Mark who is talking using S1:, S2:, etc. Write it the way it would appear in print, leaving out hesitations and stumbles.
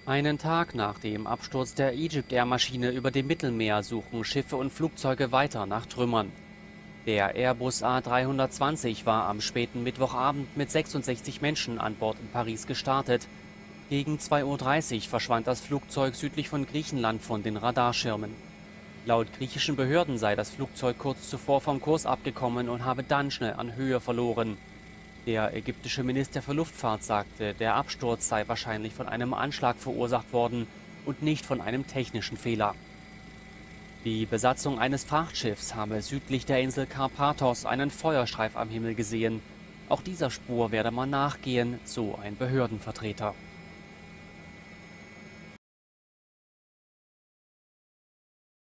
S1: Einen Tag nach dem Absturz der Egypt-Air-Maschine über dem Mittelmeer suchen Schiffe und Flugzeuge weiter nach Trümmern. Der Airbus A320 war am späten Mittwochabend mit 66 Menschen an Bord in Paris gestartet. Gegen 2:30 Uhr verschwand das Flugzeug südlich von Griechenland von den Radarschirmen. Laut griechischen Behörden sei das Flugzeug kurz zuvor vom Kurs abgekommen und habe dann schnell an Höhe verloren. Der ägyptische Minister für Luftfahrt sagte, der Absturz sei wahrscheinlich von einem Anschlag verursacht worden und nicht von einem technischen Fehler. Die Besatzung eines Frachtschiffs habe südlich der Insel Karpathos einen Feuerstreif am Himmel gesehen. Auch dieser Spur werde man nachgehen, so ein Behördenvertreter.